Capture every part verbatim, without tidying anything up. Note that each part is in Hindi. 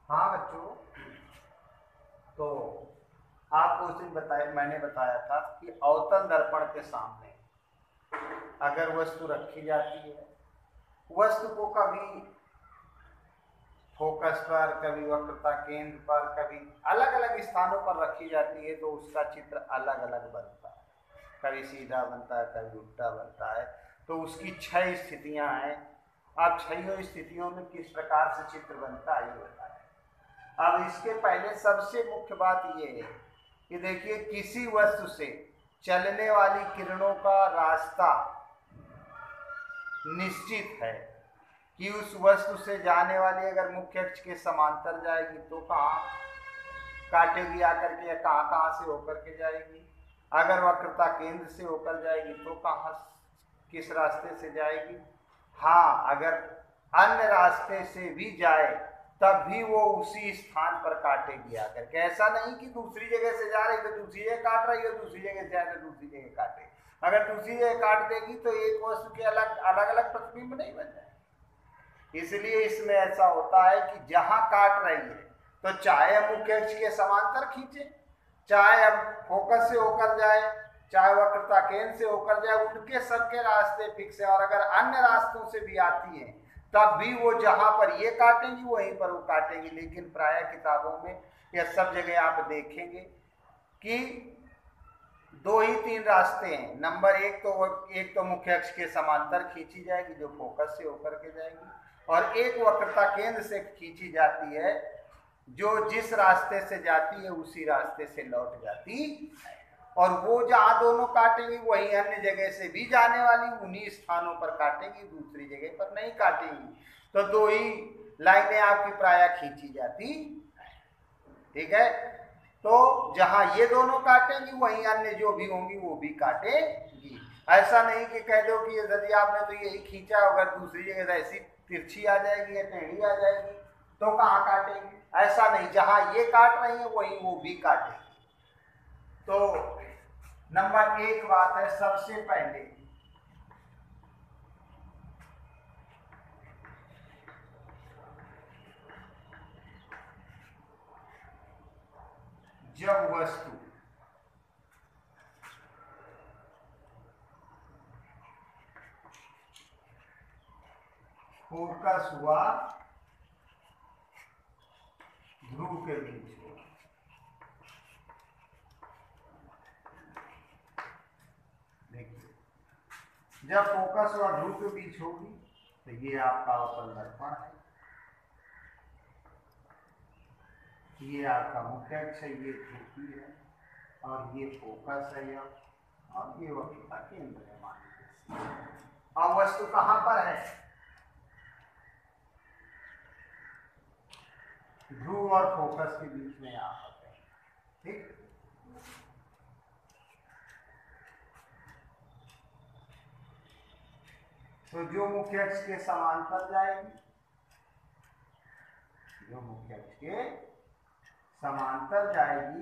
हाँ बच्चों, तो आपको उस दिन बताया मैंने बताया था कि अवतल दर्पण के सामने अगर वस्तु रखी जाती है, वस्तु को कभी फोकस पर, कभी वक्रता केंद्र पर, कभी अलग अलग स्थानों पर रखी जाती है तो उसका चित्र अलग अलग बनता है। कभी सीधा बनता है, कभी उल्टा बनता है। तो उसकी छह स्थितियां हैं। अब छह स्थितियों में किस प्रकार से चित्र बनता है ये बताया। अब इसके पहले सबसे मुख्य बात ये है कि देखिए, किसी वस्तु से चलने वाली किरणों का रास्ता निश्चित है कि उस वस्तु से जाने वाली अगर मुख्य अक्ष के समांतर जाएगी तो कहाँ काटेगी आकर के, या कहाँ कहाँ से होकर के जाएगी। अगर वक्रता केंद्र से होकर जाएगी तो कहाँ किस रास्ते से जाएगी। हाँ, अगर अन्य रास्ते से भी जाए तब भी वो उसी स्थान पर काटेगी आकर के। ऐसा नहीं कि दूसरी जगह से जा रही तो दूसरी जगह काट रही है, दूसरी जगह से जाए तो दूसरी जगह काटे। अगर दूसरी जगह काट देगी तो एक वस्तु के अलग अलग अलग प्रतिबिंब नहीं बन जाए। इसलिए इसमें ऐसा होता है कि जहां काट रही है तो चाहे मुख्य अक्ष के समांतर खींचे, चाहे अब फोकस से होकर जाए, चाहे वक्रता केंद्र से होकर जाए, उनके सबके रास्ते फिक्स है। और अगर अन्य रास्तों से भी आती है तब भी वो जहां पर ये काटेंगी वहीं पर वो काटेंगी। लेकिन प्राय किताबों में या सब जगह आप देखेंगे कि दो ही तीन रास्ते हैं। नंबर एक तो एक तो मुख्य अक्ष के समांतर खींची जाएगी जो फोकस से होकर के जाएगी, और एक वक्रता केंद्र से खींची जाती है जो जिस रास्ते से जाती है उसी रास्ते से लौट जाती है। और वो जहां दोनों काटेंगी वही अन्य जगह से भी जाने वाली उन्हीं स्थानों पर काटेंगी, दूसरी जगह पर नहीं काटेंगी। तो दो ही लाइनें आपकी प्राय खींची जाती, ठीक है। तो जहां ये दोनों काटेंगी वहीं अन्य जो भी होंगी वो भी काटेंगी। ऐसा नहीं कि कह दो कि यदि आपने तो यही खींचा, अगर दूसरी जगह ऐसी तिरछी आ जाएगी या टेढ़ी आ जाएगी तो कहाँ काटेंगे। ऐसा नहीं, जहां ये काट रही है वहीं वो भी काटेंगे। तो नंबर एक बात है, सबसे पहले जब वस्तु फोकस हुआ ध्रुव के बीच में, देखिए जब फोकस हुआ ध्रुव के बीच होगी तो ये आपका अवतल दर्पण है, ये आपका मुख्य अक्ष है, ये ध्रुवी है और ये फोकस है यह, और ये वक्रता केंद्र है मान लीजिए। अब वस्तु कहां पर है, ध्रुव और फोकस के बीच में यहां पर है, ठीक। तो जो मुख्य अक्ष के समांतर जाएगी, जो मुख्य अक्ष के समांतर जाएगी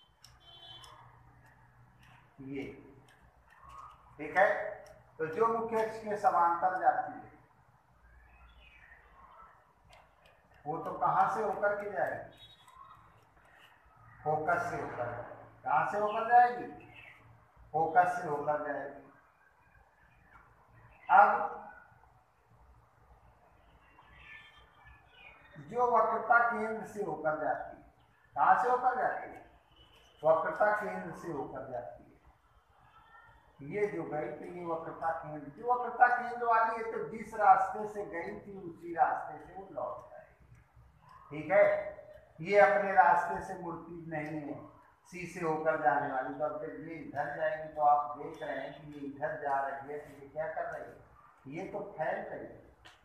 ये, ठीक है। तो जो मुख्य अक्ष के समांतर जाती है वो तो कहां से होकर के जाएगी, फोकस से होकर जाएगी। कहां से होकर जाएगी, फोकस से होकर जाएगी। अब जो वक्रता केंद्र से होकर जाती है, कहां से होकर जाती है, वक्रता केंद्र से होकर जाती है। ये जो गई थी ये वक्रता केंद्र, जो वक्रता केंद्र वाली है तो जिस रास्ते से गई थी उसी रास्ते से वो लौट जाएगी, ठीक है। ये अपने रास्ते से मुड़ती नहीं है, सी से होकर जाने वाली। तो अब जब ये इधर जाएगी तो आप देख रहे हैं कि ये इधर जा रही है तो ये क्या कर रही है, ये तो फैल रही है,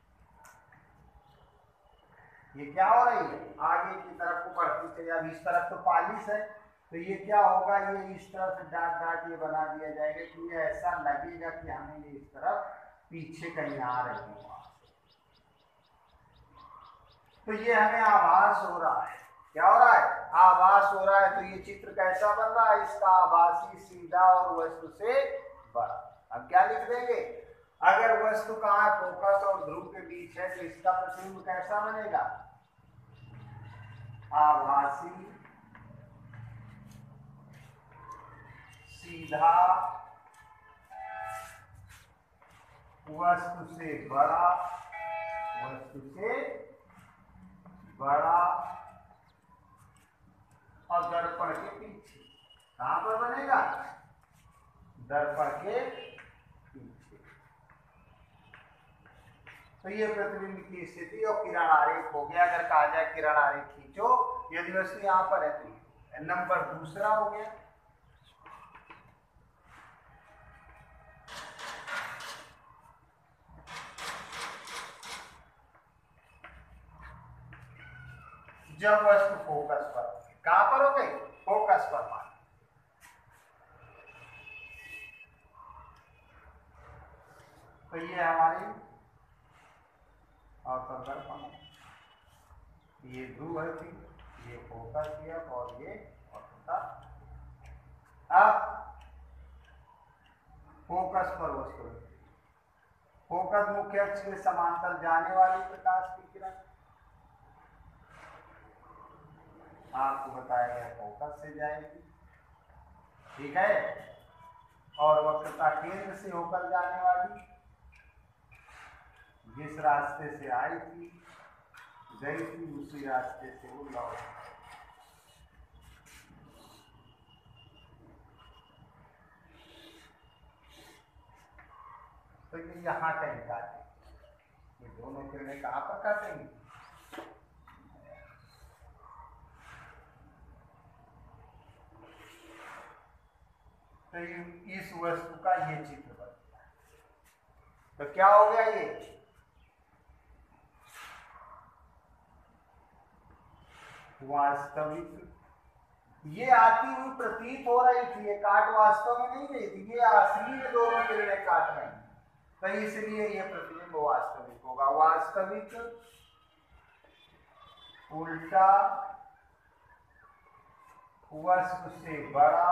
ये क्या हो रही है, आगे की तरफ को बढ़ती चली। अब इस तरफ तो पालिश है तो ये क्या होगा, ये इस तरफ से डाट डाट ये बना दिया जाएगा कि ये ऐसा लगेगा कि हमें ये इस तरफ पीछे कहीं आ रही है वहां से। तो ये हमें आभास हो रहा है, क्या हो रहा है, आभास हो रहा है। तो ये चित्र कैसा बन रहा है, इसका आभासी, सीधा और वस्तु से बड़ा। अब क्या लिख देंगे, अगर वस्तु कहाँ फोकस और ध्रुव के बीच है तो इसका प्रतिबिंब कैसा बनेगा, आभासी सीधा वस्तु से बड़ा, वस्तु से बड़ा और दर्पण के पीछे। कहां पर बनेगा? दर्पण के पीछे। तो ये प्रतिबिंब की स्थिति और किरण आरेख हो गया। अगर कहा जाए किरण आरेख खींचो, यदि वस्तु यहां पर है तो नंबर दूसरा हो गया। जब वस्तु फोकस पर, कहां पर हो गई? फोकस पर मान। तो ये हमारी अवतल दर्पण है, ये ध्रुव है थी, ये फोकस किया और ये वक्रता। अब फोकस पर वस्तु, फोकस मुख्य अक्ष के समांतर जाने वाली प्रकाश की किरण आपको बताया गया फोकस से जाएगी, ठीक है। और वक्रता केंद्र से होकर जाने वाली, जिस रास्ते से आई थी गई थी उसी रास्ते से वो लौट। तो ये यहां कहीं काटे, ये दोनों किरणें कहां पर काटेंगी? तो इस वस्तु का ये चित्र बन गया। तो क्या हो गया? ये वास्तविक, ये आती हुई प्रतीत हो रही थी, ये काट वास्तव में नहीं गई थी, ये असली में दोनों किरणें काट रही हैं। तो इसलिए ये प्रतिबिंब वास्तविक होगा। वास्तविक उल्टा वस्तु से बड़ा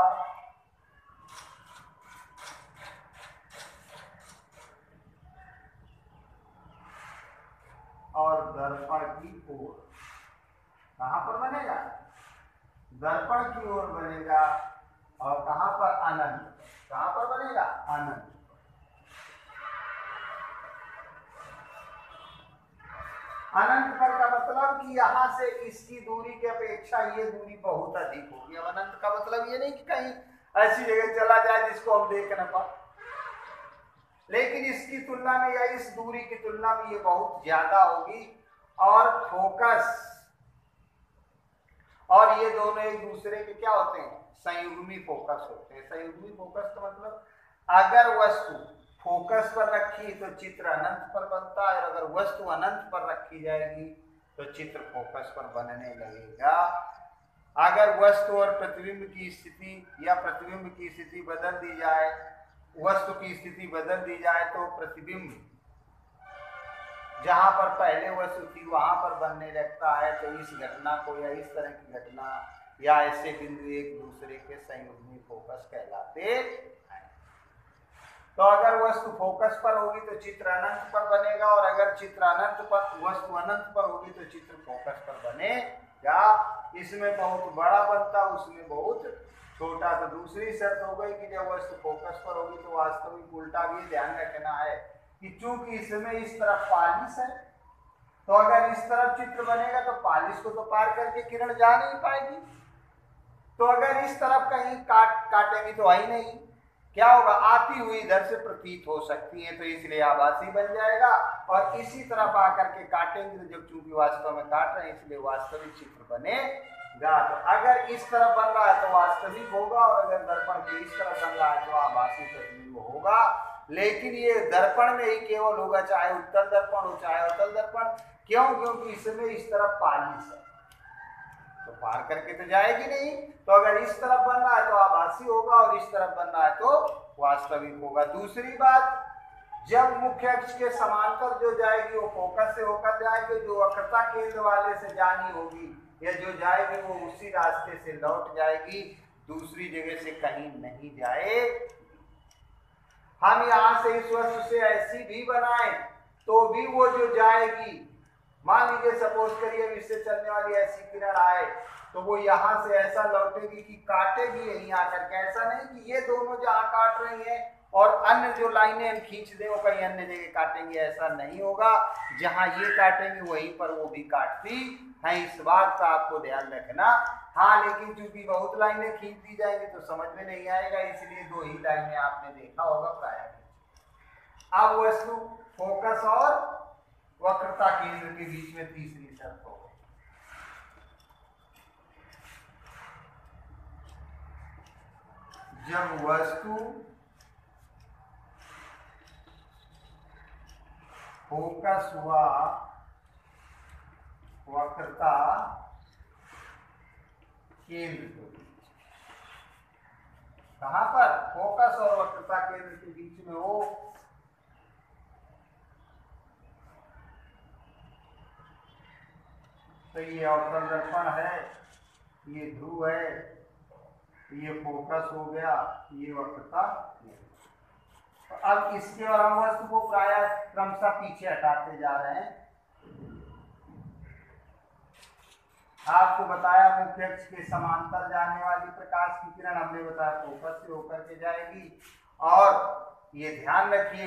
और दर्पण की ओर। कहां पर बनेगा? दर्पण की ओर बनेगा। और कहां पर? अनंत। कहां पर बनेगा? अनंत। अनंत पर का मतलब कि यहां से इसकी दूरी की अपेक्षा ये दूरी बहुत अधिक होगी। अब अनंत का मतलब ये नहीं कि कहीं ऐसी जगह चला जाए जिसको हम देख न पाए, लेकिन इसकी तुलना में या इस दूरी की तुलना में ये बहुत ज्यादा होगी। और फोकस और ये दोनों एक दूसरे के क्या होते हैं? संयुग्मी फोकस होते हैं। संयुग्मी फोकस का मतलब अगर वस्तु फोकस पर रखी तो चित्र अनंत पर बनता है, और अगर वस्तु अनंत पर रखी जाएगी तो चित्र फोकस पर बनने लगेगा। अगर वस्तु और प्रतिबिंब की स्थिति या प्रतिबिंब की स्थिति बदल दी जाए, वस्तु की स्थिति बदल दी जाए तो प्रतिबिंब जहां पर पहले वस्तु थी वहां पर बनने लगता है। तो इस घटना को या इस तरह की घटना या ऐसे बिंदु एक दूसरे के संयुग्मी फोकस कहलाते हैं। तो अगर वस्तु फोकस पर होगी तो चित्र अनंत पर बनेगा, और अगर चित्र अनंत पर, वस्तु अनंत पर होगी तो चित्र फोकस पर बनेगा। इसमें बहुत बड़ा बनता, उसमें बहुत छोटा। तो दूसरी शर्त हो गई कि जब वस्तु फोकस पर होगी तो वास्तविक उल्टा भी ध्यान रखना है कि चूंकि इसमें इस तरफ पालिश है, तो अगर इस तरफ चित्र बनेगा तो पालिश को तो पार करके किरण जा नहीं पाएगी। तो अगर इस तरफ कहीं काट काटेंगी तो आई नहीं, क्या होगा? आती हुई इधर से प्रतीत हो सकती है, तो इसलिए आभासी बन जाएगा। और इसी तरफ आकर के काटेंगे तो जब चूंकि वास्तव में काट रहे हैं इसलिए वास्तविक चित्र बनेगा। तो अगर इस तरफ बन रहा है तो वास्तविक होगा, और अगर दर्पण के इस तरफ बन रहा है तो आभासी प्रतिबिंब होगा। लेकिन ये दर्पण में ही केवल होगा, चाहे उत्तर दर्पण हो चाहे अवतल दर्पण। क्यों? क्योंकि इसमें इस तरफ पालिश है तो पार करके तो जाएगी नहीं। तो अगर इस तरफ बन रहा है तो आभासी होगा, और इस तरफ बन रहा है तो वास्तविक होगा। दूसरी बात, जब मुख्य अक्ष के समांतर जो जाएगी वो फोकस से होकर जाएगी, जो वक्रता केंद्र वाले से जानी होगी या जो जाएगी वो उसी रास्ते से लौट जाएगी, दूसरी जगह से कहीं नहीं जाए। हम यहां से इस वस्तु से ऐसी भी बनाए तो भी वो जो जाएगी मान लीजिए सपोज करिए इससे चलने वाली ऐसी किरण आए तो वो यहाँ से ऐसा लौटेगी कि काटेगी यहीं आकर के, ऐसा नहीं कि ये दोनों जहाँ काट रही हैं और अन्य जो लाइनें हम खींच दें वो कहीं अन्य जगह काटेंगे, ऐसा नहीं होगा। जहाँ ये काटेंगे वहीं पर वो भी काटती हैं, इस बात का आपको ध्यान रखना। हाँ, लेकिन चूंकि बहुत लाइनें खींच दी जाएंगी तो समझ में नहीं आएगा, इसलिए दो ही लाइनें आपने देखा होगा प्राय। अब वस्तु फोकस और वक्रता केंद्र के बीच में तीसरी शर्त हो गई। जब वस्तु फोकस हुआ वक्रता केंद्र के बीच, कहां पर? फोकस और वक्रता केंद्र के बीच में हो, तो ये अवतल दर्पण है, ये ध्रुव है, ये फोकस हो गया, ये वक्रता। तो अब इसके और हम वस्तु को प्राय क्रमशः पीछे हटाते जा रहे हैं। आपको बताया मुख्य अक्ष के समांतर जाने वाली प्रकाश की किरण, हमने बताया फोकस से होकर के जाएगी। और ये ध्यान रखिए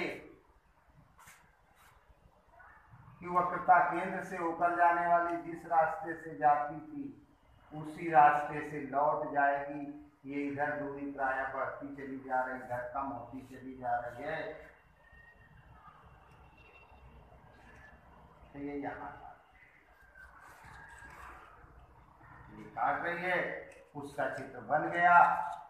कि वक्रता केंद्र से होकर जाने वाली जिस रास्ते से जाती थी उसी रास्ते से लौट जाएगी। ये इधर दूरी प्राय बढ़ती चली जा रही, इधर कम होती चली जा रही है, तो ये यहाँ ये काट रही है, उसका चित्र बन गया।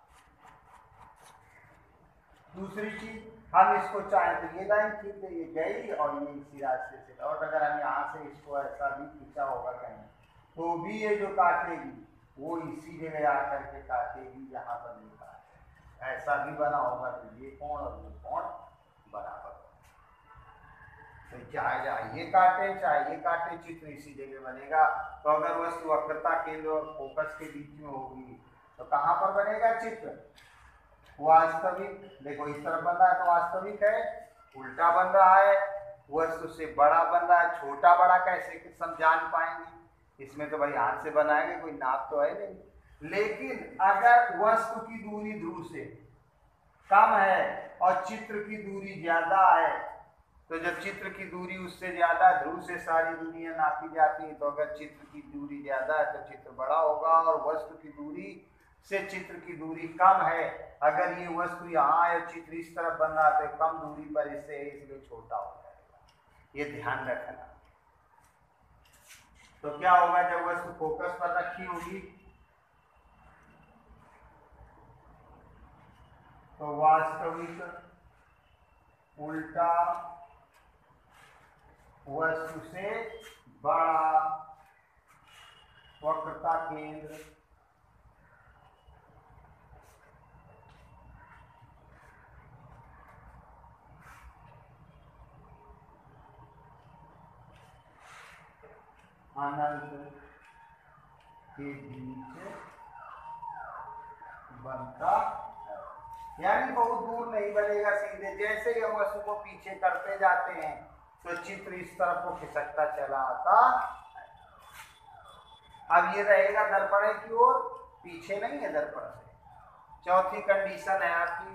दूसरी चीज, हम इसको चाहे तो ये लाइन खींच दे, ये गई और ये इसी रास्ते से लौट। अगर हम यहाँ से इसको ऐसा भी खींचा होगा कहीं तो भी ये जो काटेगी वो इसी जगह आकर के काटेगी जहाँ पर ये काटे। ऐसा भी बना होगा तो ये कोण और ये कोण बराबर, तो चाहे चाहे ये काटे चाहे ये काटे, चित्र इसी जगह बनेगा। तो अगर वस्तु वक्रता केंद्र और फोकस के बीच में होगी तो कहाँ पर बनेगा चित्र? वास्तविक, देखो इस तरफ बन रहा है तो वास्तविक है, उल्टा बन रहा है, वस्तु से बड़ा बन रहा है। छोटा बड़ा कैसे हम जान पाएंगे? इसमें तो भाई हाथ से बनाएंगे, कोई नाप तो है नहीं। लेकिन अगर वस्तु की दूरी ध्रुव से कम है और चित्र की दूरी ज्यादा है, तो जब चित्र की दूरी उससे ज्यादा, ध्रुव से सारी दूरियां नापी जाती हैं, तो अगर चित्र की दूरी ज्यादा है तो चित्र बड़ा होगा, और वस्तु की दूरी से चित्र की दूरी कम है, अगर ये वस्तु यहाँ है चित्र इस तरफ बन रहा है तो कम दूरी पर इससे इसलिए छोटा हो जाएगा। ये ध्यान रखना। तो क्या होगा जब वस्तु फोकस पर रखी होगी तो वास्तविक उल्टा वस्तु से बड़ा वक्रता केंद्र अनंत के बीच बनता है। यानी बहुत दूर नहीं बनेगा, सीधे जैसे ही हम वस्तु को पीछे करते जाते हैं तो चित्र इस तरफ को खिसकता चला आता। अब ये रहेगा दर्पण की ओर, पीछे नहीं है दर्पण से। चौथी कंडीशन है आपकी,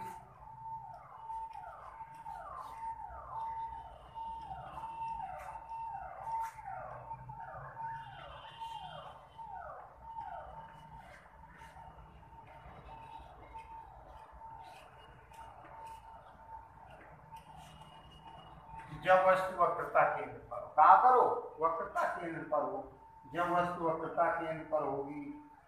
जब वस्तु वक्रता केंद्र पर हो। कहां पर हो? वक्रता केंद्र पर हो। जब वस्तु वक्रता केंद्र पर होगी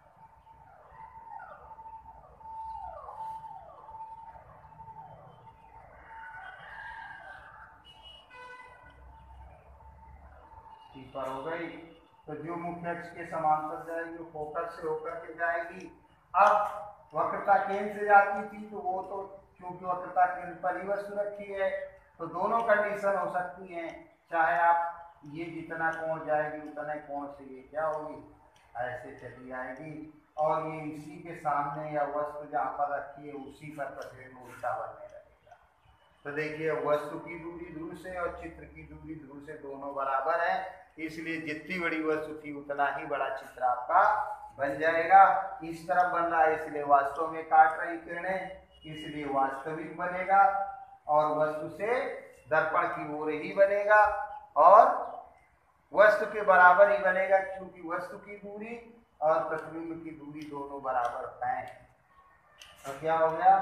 पर हो गई तो जो मुख्य अक्ष के समांतर जाएगी वो फोकस से होकर के जाएगी। अब वक्रता केंद्र से जाती थी तो वो तो क्योंकि वक्रता केंद्र पर ही वस्तु रखी है तो दोनों कंडीशन हो सकती हैं। चाहे आप ये जितना कोण जाएगी उतना कोण से ये क्या होगी, ऐसे चली आएगी, और ये इसी के सामने या वस्तु जहाँ पर रखी है उसी पर प्रतिबिंब उल्टा बनने लगेगा। तो देखिए वस्तु की दूरी ध्रुव से और चित्र की दूरी ध्रुव से दोनों बराबर है, इसलिए जितनी बड़ी वस्तु थी उतना ही बड़ा चित्र आपका बन जाएगा। इस तरफ बन रहा है इसलिए वास्तव में काट रही किरणें, इसलिए वास्तविक बनेगा और वस्तु से दर्पण की ओर ही बनेगा और वस्तु के बराबर ही बनेगा, क्योंकि वस्तु की दूरी और प्रतिबिंब की दूरी दोनों बराबर हैं। तो क्या हो गया,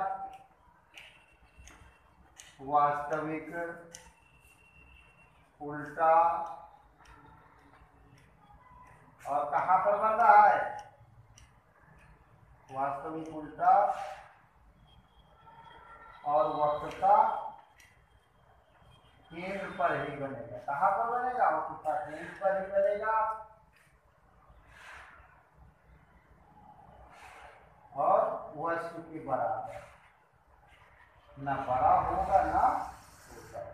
वास्तविक उल्टा और कहां पर बन रहा है, वास्तविक उल्टा और वक्रता केंद्र पर ही बनेगा। कहां पर बनेगा, वक्रता केंद्र पर ही बनेगा और वस्तु के बराबर, ना बड़ा होगा ना छोटा।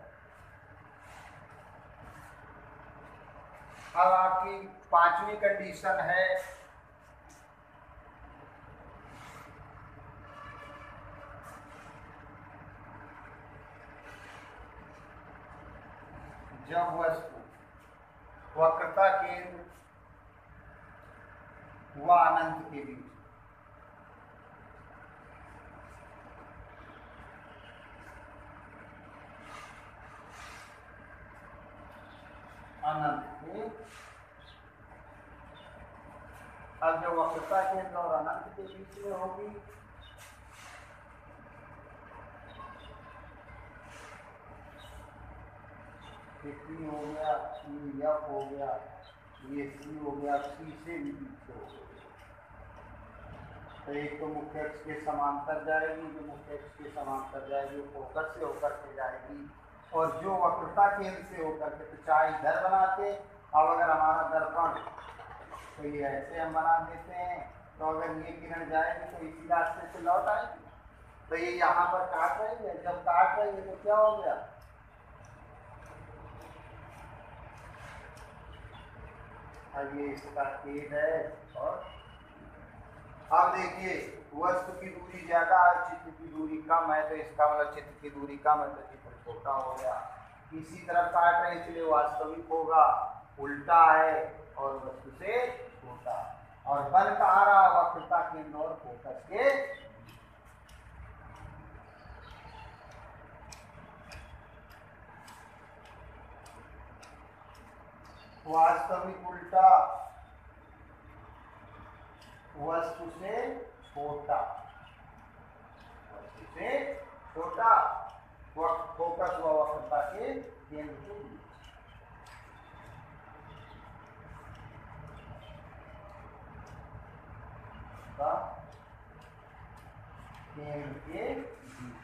अब आपकी पांचवी कंडीशन है जब वस्तु वक्रता केंद्र व अनंत के बीच, अनंत के, अब जो वक्रता केंद्र और अनंत के बीच में होगी सी हो गया, सी एफ हो गया, ये सी हो गया, सी से भी पीछे हो गया। तो एक तो मुख्य अक्ष के समांतर जाएगी, जो मुख्य अक्ष के समांतर जाएगी वो फोकस से होकर के जाएगी, और जो वक्रता केंद्र से होकर के, तो चाहे इधर बनाते, अब अगर हमारा दर्पण तो ये ऐसे हम बना देते हैं, तो अगर ये किरण जाएगी तो इसी रास्ते से लौट आएगी। तो ये यहाँ पर काट रही है, जब काट रही है तो क्या हो गया, अब ये इसका छेद है। और अब देखिए वस्तु की दूरी ज्यादा है, चित्र की दूरी कम है, तो इसका मतलब चित्र की दूरी कम है तो चित्र छोटा हो गया। इसी तरफ काट रहे इसलिए वास्तविक होगा, उल्टा है और वस्तु से छोटा, और बन कहाँ रहा, वक्रता केंद्र और फोकस के। वास्तविक उल्टा वस्तु से छोटा, वस्तु से छोटा, फोकस व वक्रता के केंद्र के बीच। केंद्र के बीच,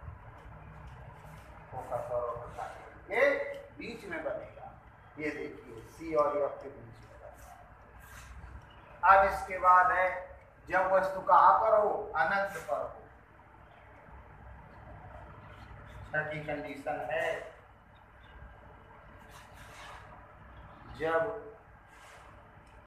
फोकस और वक्रता के बीच में बनेगा। ये देखिए सी और एफ के बीच में बनेगा। अब इसके बाद है जब वस्तु कहाँ पर हो, अनंत पर हो। छठी कंडीशन है जब